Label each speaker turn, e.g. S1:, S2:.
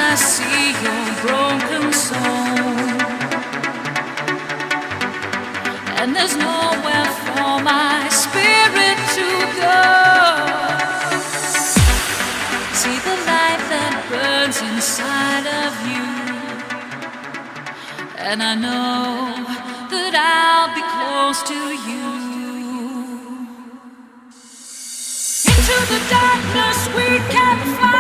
S1: I see your broken soul, and there's nowhere for my spirit to go. See the light that burns inside of you, and I know that I'll be close to you. Into the darkness we can fly.